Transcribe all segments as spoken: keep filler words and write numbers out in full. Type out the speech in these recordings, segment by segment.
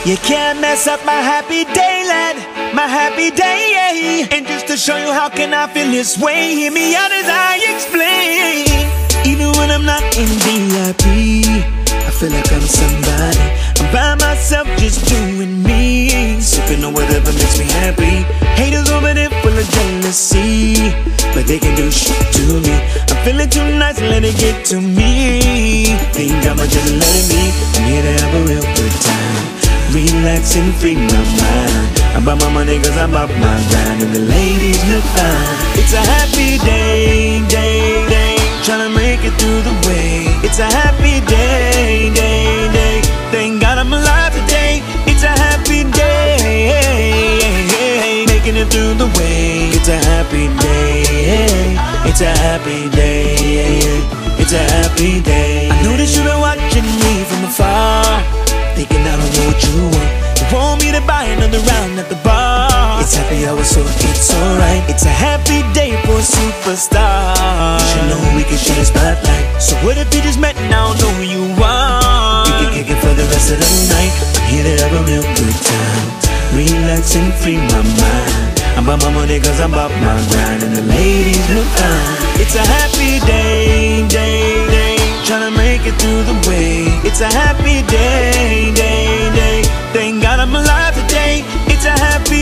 You can't mess up my happy day, lad, my happy day. And just to show you how can I feel this way, hear me out as I explain. Even when I'm not in V I P, I feel like I'm somebody. I'm by myself just doing me, sipping on whatever makes me happy. Haters over there full of jealousy, but they can do shit to me. I'm feeling too nice, let it get to me. Think I'ma just let it be. I'm here to have a real good time, relax and free my mind. I'm about my money cause I'm about my grind, and the ladies look fine. It's a happy day, day, day, tryna make it through the way. It's a happy day, day, day, thank God I'm alive today. It's a happy day, making it through the way. It's a happy day, it's a happy day, it's a happy day. I know that you've been watching me from afar, thinking I don't know what you want. You want me to buy another round at the bar. It's happy hour, so it's alright. It's a happy day for a superstar. You should know we can share the spotlight. So what if you just met and I don't know who you are? We can kick it for the rest of the night. I'm here to have a real good time, relax and free my mind. I'm about my money cause I'm about my grind, and the ladies look fine. It's a happy day, day, day, tryna make it through the way. It's a happy day, day, day, thank God I'm alive today. It's a happy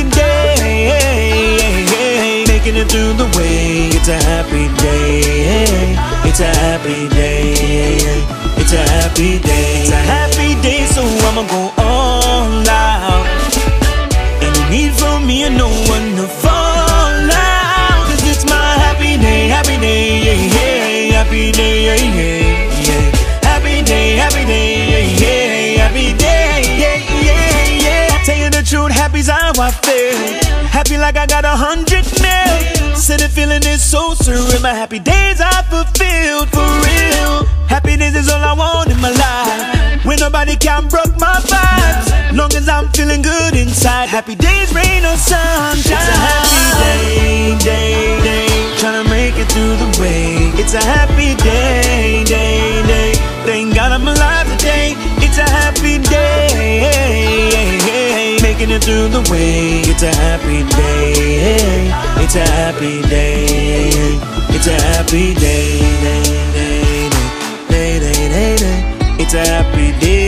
day, making it through the way. It's a happy day, it's a happy day, it's a happy day. It's a happy day, so I'ma go all out. Any need for me and no one to fall out, cause it's my happy day, happy day, yeah, yeah, happy day, yeah, yeah, yeah. Happy day, happy day, yeah, yeah, happy day, yeah, yeah, yeah. Tell you the truth, happy's how I feel. Happy like I got a hundred mil. Said the feeling is so surreal. My happy days are fulfilled, for real. Happiness is all I want in my life, when nobody can broke my vibes, long as I'm feeling good inside. Happy days, rain or sunshine. It's a happy day, day, day, tryna make it through the way. It's a happy day, day, day, thank God I'm alive today. It's a happy day, making it through the way. It's a happy day, it's a happy day, it's a happy day, day, day, day, day, day, day. It's a happy day.